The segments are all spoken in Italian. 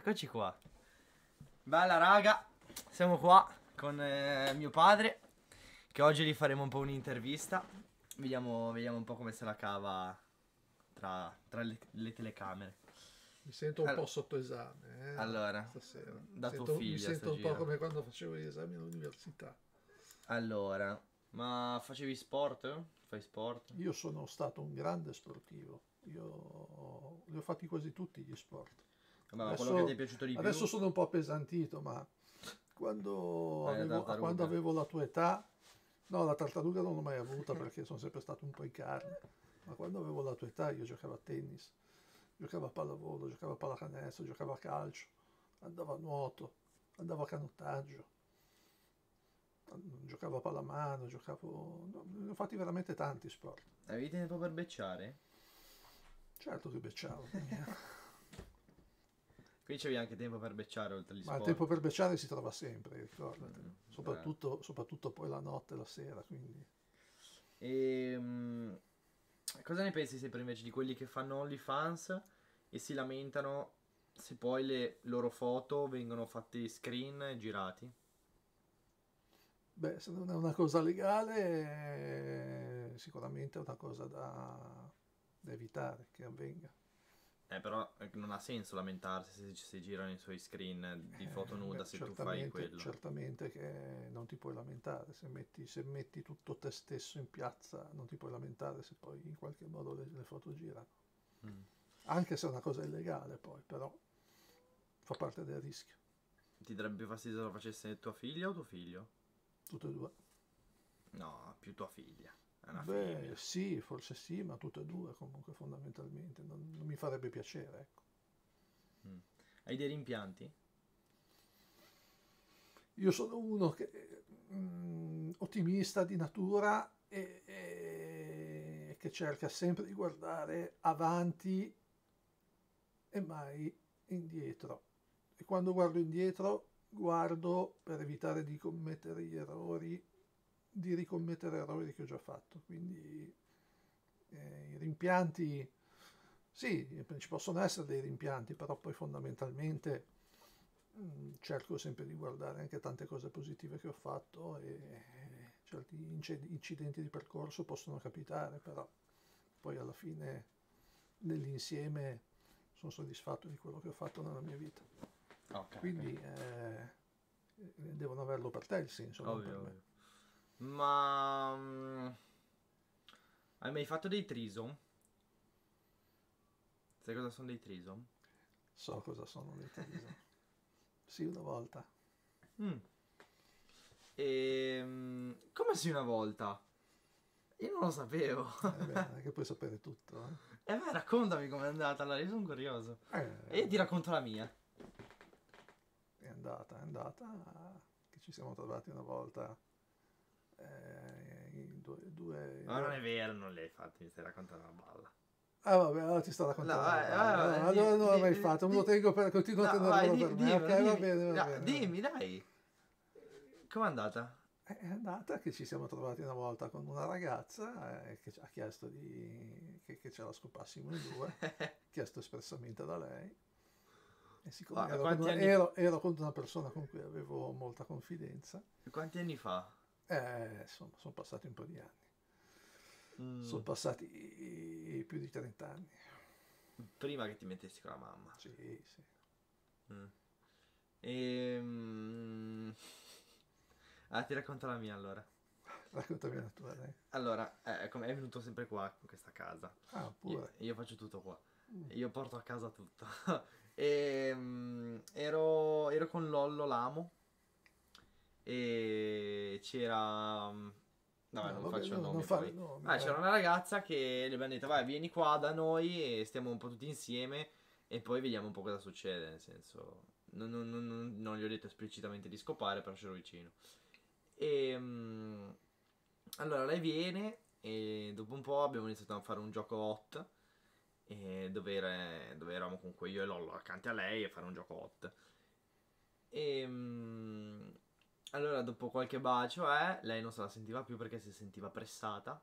Eccoci qua. Bella raga, siamo qua con mio padre, che oggi gli faremo un po' un'intervista. Vediamo un po' come se la cava tra le telecamere. Mi sento un po' sotto esame, Allora, stasera. da tuo Mi figlio sto sento un po' giro. come quando facevo gli esami all'università. Allora, ma facevi sport? Fai sport? Io sono stato un grande sportivo. Io li ho fatti quasi tutti gli sport. Vabbè, ma quello che ti è piaciuto di più? Adesso sono un po' appesantito, ma La quando tartaruga. avevo la tua età, no, la tartaruga non l'ho mai avuta perché sono sempre stato un po' in carne. Ma quando avevo la tua età io giocavo a tennis, giocavo a pallavolo, giocavo a pallacanestro, giocavo a calcio, andavo a nuoto, andavo a canottaggio, giocavo a pallamano, no, ne ho fatti veramente tanti sport. Avevi tempo per becciare? Certo che becciavo, Qui c'avevi anche tempo per becciare oltre agli ma il sport. tempo per becciare si trova sempre, ricordati. Bravo. Soprattutto poi la notte, la sera, quindi... E cosa ne pensi sempre invece di quelli che fanno OnlyFans e si lamentano se poi le loro foto vengono fatte screen e girati? Beh, se non è una cosa legale, sicuramente è una cosa da evitare che avvenga. Però non ha senso lamentarsi se girano i suoi screen di foto nuda Beh, se tu fai quello. certamente che non ti puoi lamentare, se metti tutto te stesso in piazza non ti puoi lamentare se poi in qualche modo le foto girano. Mm. Anche se è una cosa illegale poi, però fa parte del rischio, Ti darebbe più fastidio se lo facesse tua figlia o tuo figlio? tutte e due. No, più tua figlia. È una Beh, femmina. sì, forse sì, ma tutte e due comunque fondamentalmente, non mi farebbe piacere, ecco. Mm. Hai dei rimpianti? Io sono uno che ottimista di natura e che cerca sempre di guardare avanti e mai indietro. E quando guardo indietro, guardo per evitare di commettere gli errori, di ricommettere errori che ho già fatto. Quindi i rimpianti, sì, ci possono essere dei rimpianti, però poi fondamentalmente cerco sempre di guardare anche tante cose positive che ho fatto e certi incidenti di percorso possono capitare, però poi alla fine nell'insieme sono soddisfatto di quello che ho fatto nella mia vita. Ok, Quindi devono averlo per te il senso, non per ovvio, me. ovvio. Ma hai mai fatto dei trisom? Sai cosa sono dei trisom? So cosa sono le triso. Sì, una volta. Mm. Come sì una volta? Io non lo sapevo. Beh, non è che puoi sapere tutto, eh? Beh, raccontami com'è andata, allora io sono curioso. E io ti Eh, racconto la mia. è andata, che ci siamo trovati una volta, Ma non è vero, non l'hai fatto, mi stai raccontando una balla. Ah vabbè, allora ti sto No, raccontando una vai, balla. vai, No, vai, allora non l'ho mai fatto, me lo tengo continuo a no, vai, tenerlo per me. dimmelo, Ok, dimmi. va No, bene, va bene. dimmi, dai. Com'è andata? È andata che ci siamo trovati una volta con una ragazza che ci ha chiesto che ce la scopassimo in due, chiesto espressamente da lei. E siccome Quanti anni fa? ero con una persona con cui avevo molta confidenza, Quanti anni fa? insomma, sono passati un po' di anni. Mm, Sono passati più di 30 anni. prima che ti mettessi con la mamma. Sì, sì. Mm. Ehm... Ah, ti racconto la mia allora. Raccontami la tua, dai. Allora, è venuto sempre qua, in questa casa. Ah, Io, pure. io faccio tutto qua. Mm. Io porto a casa tutto. Ero con Lollo Lamo e c'era... Vabbè, No, non vabbè, faccio no, non nomi fare poi. nomi, Ah, c'era dai. una ragazza che le abbiamo detto, vai, vieni qua da noi e stiamo un po' tutti insieme e poi vediamo un po' cosa succede, nel senso... Non gli ho detto esplicitamente di scopare, però c'ero vicino. E... allora lei viene e dopo un po' abbiamo iniziato a fare un gioco hot dove eravamo comunque io e Lollo accanto a lei e fare un gioco hot. E allora dopo qualche bacio lei non se la sentiva più perché si sentiva pressata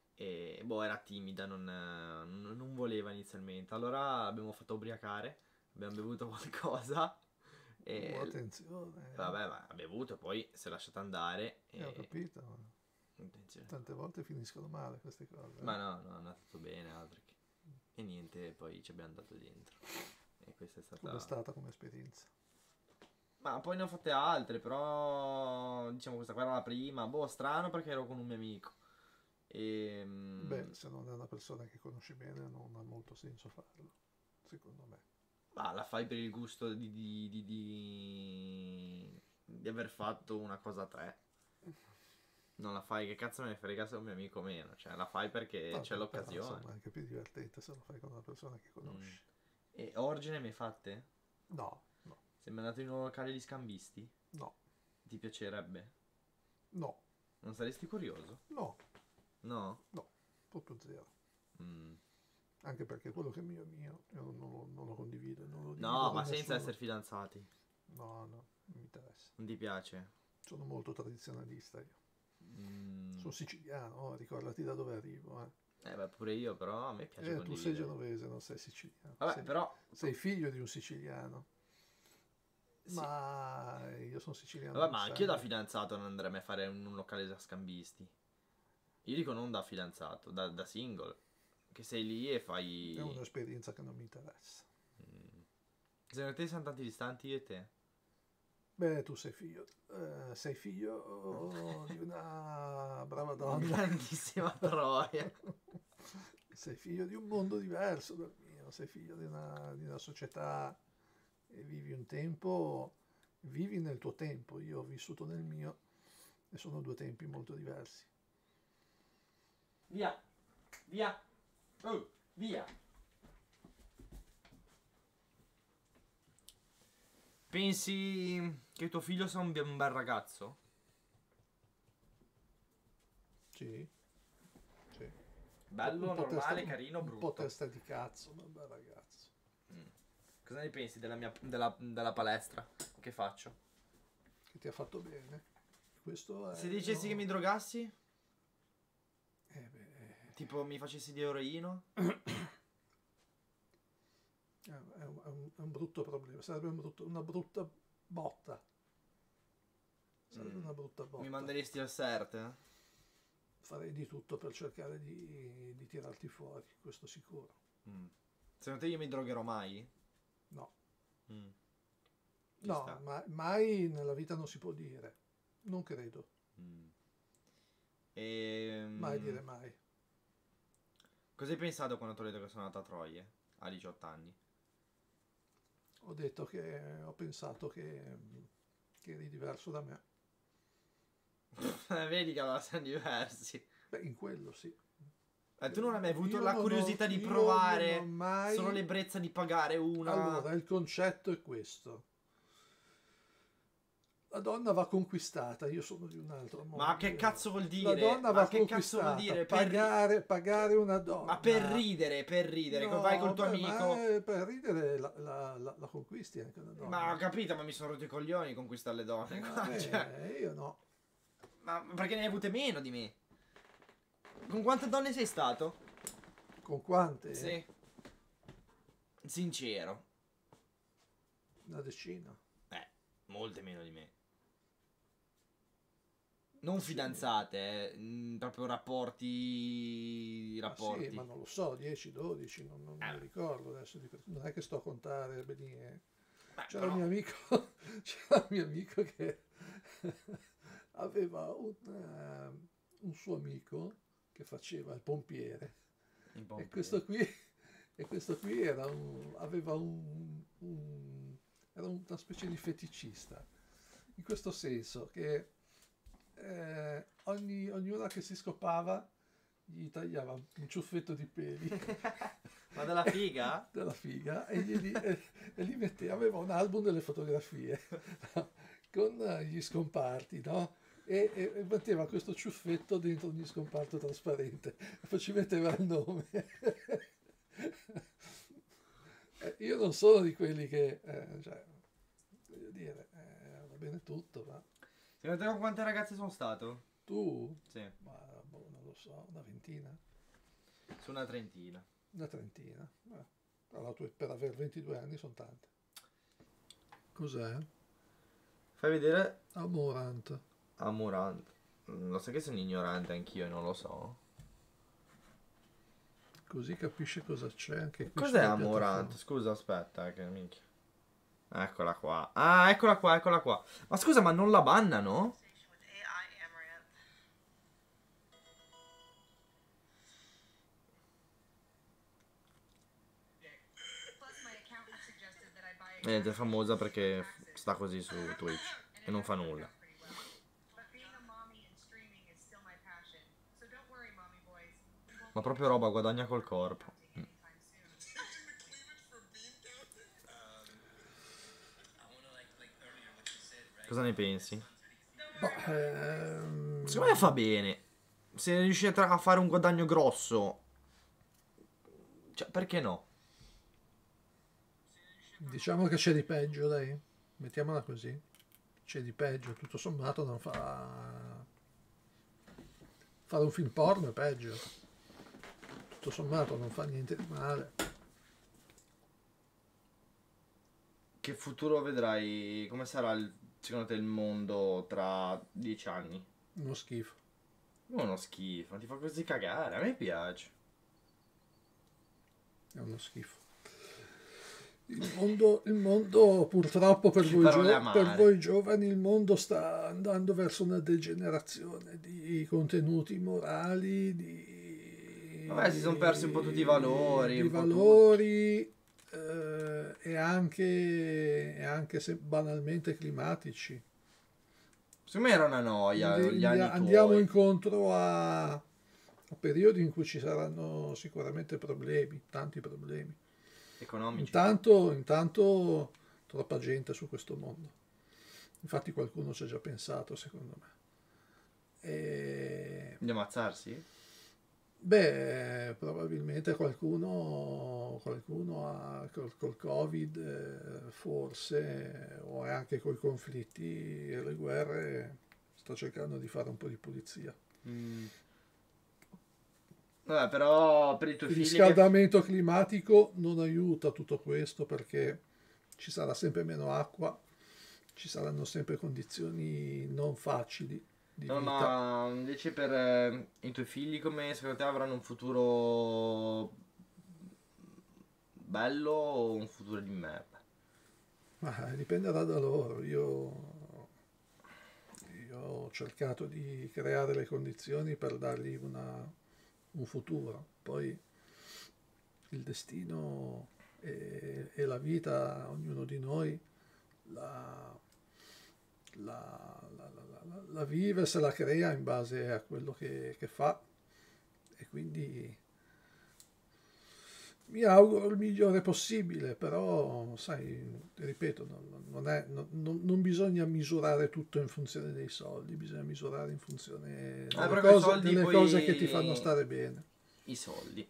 e boh era timida, non voleva inizialmente. Allora l'abbiamo fatta ubriacare abbiamo bevuto qualcosa e attenzione. vabbè, ma ha bevuto e poi si è lasciato andare e Ho capito. attenzione. Tante volte finiscono male queste cose. Ma no, no, è andato tutto bene, altro che. E niente, poi ci abbiamo andato dentro. E questa è Com'è stata. stata come esperienza? Ma poi ne ho fatte altre, però diciamo questa qua era la prima. Boh, strano perché ero con un mio amico. E Beh, se non è una persona che conosci bene non ha molto senso farlo, secondo me. ma la fai per il gusto di aver fatto una cosa a tre. Non la fai, che cazzo me ne frega se è un mio amico o meno. Cioè, la fai perché c'è Vabbè, però, l'occasione. insomma, è anche più divertente se lo fai con una persona che Mm. conosci. E orge ne hai mai fatte? No, no, Sei mai andato in un locale di scambisti? no, Ti piacerebbe? no, Non saresti curioso? no, No? no, proprio zero. Mm. Anche perché quello che è mio è mio, io non lo condivido, non lo divido No, con ma senza nessuno. essere fidanzati. No, no, non mi interessa. Non ti piace? Sono molto tradizionalista io. Mm. Sono siciliano, ricordati da dove arrivo. Beh, pure io, però a me piace Tu sei condividere. genovese, non sei siciliano. Vabbè, però. Sei figlio di un siciliano. Sì. Ma io sono siciliano. Vabbè, di ma anch'io da sangue. fidanzato non andrei mai a fare un locale da scambisti. Io dico non da fidanzato, da single. Che sei lì e fai. È un'esperienza che non mi interessa. Secondo te siamo tanti distanti io e te? Beh, tu sei figlio di una brava donna. Grandissima troia. Sei figlio di un mondo diverso dal mio, sei figlio di una società e vivi un tempo, vivi nel tuo tempo, io ho vissuto nel mio e sono due tempi molto diversi. Via. Via. Oh, via. Pensi che tuo figlio sia un bel ragazzo? Sì, sì. Bello, Un po' normale, carino, un po' brutto. testa di cazzo, ma un bel ragazzo. Cosa ne pensi della palestra che faccio? Che ti ha fatto bene. Questo è, Se dicessi che mi drogassi? beh, Tipo mi facessi di eroino? è un brutto problema, sarebbe una brutta botta. Sarebbe una brutta botta. Mi manderesti al CERT? Farei di tutto per cercare di tirarti fuori, questo sicuro. Secondo te io mi drogherò mai? No, Mm. Ci no, sta. mai nella vita non si può dire. Non credo. Mai dire mai. Cosa hai pensato quando ti ho detto che sono andato a Troie a 18 anni? Ho pensato che eri diverso da me. Vedi che allora siamo diversi. Beh, in quello sì. Tu non hai mai avuto Io la non ho- curiosità di io provare non ho mai- solo l'ebbrezza di pagare una? Allora, il concetto è questo. La donna va conquistata, io sono di un altro mondo. Ma che cazzo vuol La dire? donna Ma va che cazzo vuol conquistata, dire? pagare una donna. Ma per ridere, No, vai col tuo beh, amico. ma per ridere la conquisti anche una donna. Ma ho capito, ma mi sono rotto i coglioni con queste alle donne. qua, Vabbè, cioè. io no. Ma perché ne hai avute meno di me? Con quante donne sei stato? Con quante? Sì. Sincero. Una decina. Molte meno di me. Non fidanzate, proprio rapporti. Ma Rapporti. sì, ma non lo so, 10, 12, non mi ricordo adesso. Non è che sto a contare bene. Beh, C'era però- un mio amico, c'era un mio amico che aveva un suo amico che faceva il pompiere in e pompe. questo qui era era una specie di feticista, in questo senso che ognuna che si scopava gli tagliava un ciuffetto di peli Ma della figa? della figa e li metteva, aveva un album delle fotografie con gli scomparti, no? E metteva questo ciuffetto dentro ogni scomparto trasparente e poi ci metteva il nome. Io non sono di quelli che, cioè, voglio dire, va bene tutto, ma Secondo te con quante ragazze sono stato? tu, Sì, ma boh, non lo so, una ventina, su una trentina. una trentina. Tra l'altro per aver 22 anni sono tante. Cos'è? Fai vedere Amorant. Amorant. Lo sai che sono ignorante anch'io e non lo so. Così capisci cosa c'è anche qui Cos'è sulla Amorant? piattaforma. Scusa, aspetta, che minchia. Eccola qua. Ah, eccola qua, eccola qua. Ma scusa, ma non la bannano? È famosa perché sta così su Twitch e non fa nulla. Ma proprio roba, guadagna col corpo. Cosa ne pensi? Secondo me fa bene. Se riuscite a fare un guadagno grosso, cioè, perché no? Diciamo che c'è di peggio, dai. Mettiamola così. C'è di peggio, tutto sommato non fa... Fare un film porno è peggio. Tutto sommato non fa niente di male. Che futuro vedrai? Come sarà secondo te il mondo tra 10 anni? Uno schifo. Uno schifo, ti fa così cagare, a me piace. È uno schifo. Il mondo purtroppo per voi giovani, il mondo sta andando verso una degenerazione di contenuti morali, Vabbè, si sono persi un po' tutti i valori. Di valori e anche se banalmente climatici. Secondo me era una noia. Andiamo incontro a periodi in cui ci saranno sicuramente problemi, tanti problemi. Economici. Intanto troppa gente su questo mondo. Infatti qualcuno ci ha già pensato, secondo me. Di ammazzarsi? Beh, probabilmente qualcuno col Covid, forse, o anche coi conflitti e le guerre, sta cercando di fare un po' di pulizia. Vabbè, però per i tuoi figli... Il riscaldamento climatico non aiuta tutto questo perché ci sarà sempre meno acqua, ci saranno sempre condizioni non facili di vita. Ma invece per i tuoi figli, come secondo te avranno un futuro bello o un futuro di merda? Ma dipenderà da loro. Io ho cercato di creare le condizioni per dargli un futuro. Poi il destino e la vita, ognuno di noi la vive, se la crea in base a quello che fa, e quindi mi auguro il migliore possibile, però sai, ti ripeto, non bisogna misurare tutto in funzione dei soldi, bisogna misurare in funzione delle cose che ti fanno stare bene. I soldi.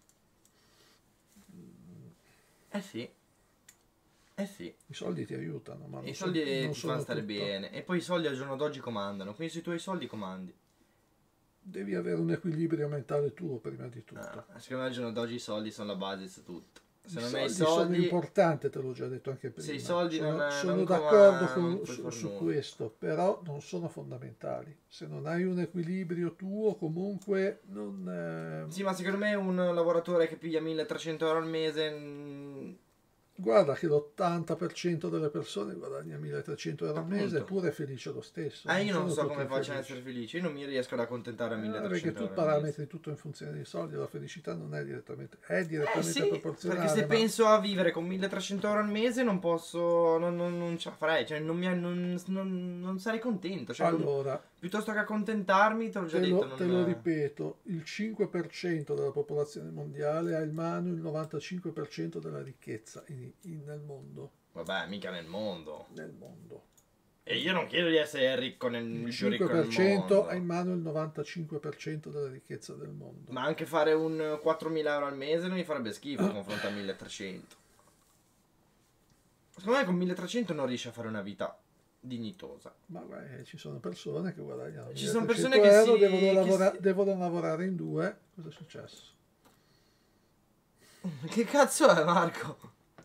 Sì. Sì. I soldi ti aiutano, ma i soldi ti fanno stare bene. E poi i soldi al giorno d'oggi comandano, quindi sui tuoi soldi comandi. Devi avere un equilibrio mentale tuo prima di tutto. Secondo me al giorno d'oggi i soldi sono la base di tutto. Secondo me i soldi sono importanti, te l'ho già detto anche prima. Se i soldi sono d'accordo su questo, però non sono fondamentali. Se non hai un equilibrio tuo, comunque non... Sì, ma secondo me un lavoratore che piglia 1.300 euro al mese... Guarda che l'80% delle persone guadagna 1.300 euro al mese, eppure è felice lo stesso. Io non so come faccia a essere felice, io non mi riesco ad accontentare a 1.300 euro. Perché tu parametri tutto in funzione dei soldi, la felicità non è direttamente, sì, proporzionale. Perché se penso a vivere con 1.300 euro al mese non posso, non ce la farei, cioè non sarei contento. Cioè allora, piuttosto che accontentarmi, te l'ho già detto. Te lo ripeto, il 5% della popolazione mondiale ha in mano il 95% della ricchezza nel mondo. Vabbè, mica nel mondo. Nel mondo. E io non chiedo di essere ricco il più ricco del mondo. Il 5% ha in mano il 95% della ricchezza del mondo. Ma anche fare un 4.000 euro al mese non mi farebbe schifo confronto a 1.300. Secondo me con 1.300 non riesci a fare una vita dignitosa. Ma beh, ci sono persone che guadagnano. Ci sono persone che devono lavorare in due. Cosa è successo? Che cazzo è, Marco?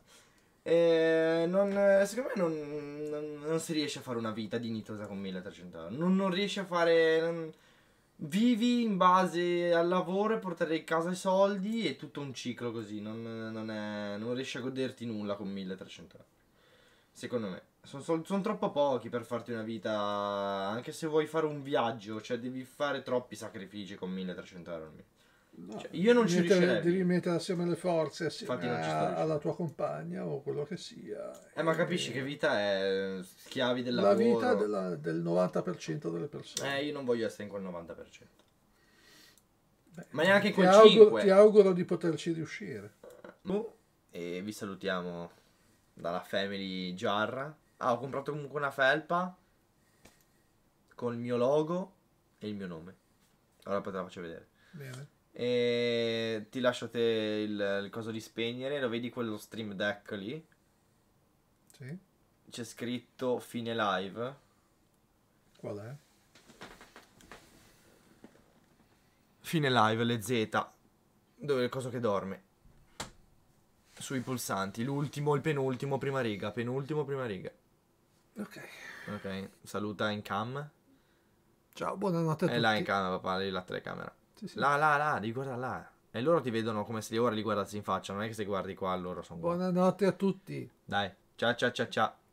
Secondo me non si riesce a fare una vita dignitosa con 1300 euro. Non riesci a fare. Vivi in base al lavoro e portare in casa i soldi. È tutto un ciclo così. Non riesci a goderti nulla con 1300 euro. Secondo me. Sono troppo pochi per farti una vita. Anche se vuoi fare un viaggio, cioè devi fare troppi sacrifici con 1300 euro. No, Cioè, io non ci riuscirei. devi mettere assieme le forze, assieme Infatti non ci sto alla riuscendo. tua compagna o quello che sia. Ma capisci che vita è schiavi del La lavoro. vita del 90% delle persone. Io non voglio essere in quel 90%. Beh, Ma neanche in ti quel auguro, 5%. ti auguro di poterci riuscire. E vi salutiamo dalla Family Jar. Ho comprato comunque una felpa con il mio logo e il mio nome. Ora poi te la faccio vedere. Bene. E ti lascio te il coso di spegnere. Lo vedi quello Stream Deck lì? Sì. C'è scritto fine live. Qual è? Fine live, le Z. Dove è il coso che dorme. Sui pulsanti. L'ultimo, il penultimo, prima riga. Penultimo, prima riga. Ok. Ok, saluta in cam. Ciao, buonanotte a È tutti. là in cam, papà, lì la telecamera. Sì, sì. Là, li guarda là. E loro ti vedono come se ora li guardassi in faccia. Non è che se guardi qua loro sono qua. Buonanotte a tutti. Dai, ciao.